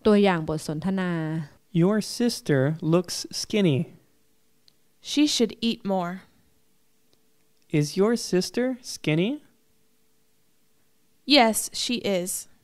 ตัวอย่างบทสนทนา Your sister looks skinny. She should eat more. Is your sister skinny? Yes, she is.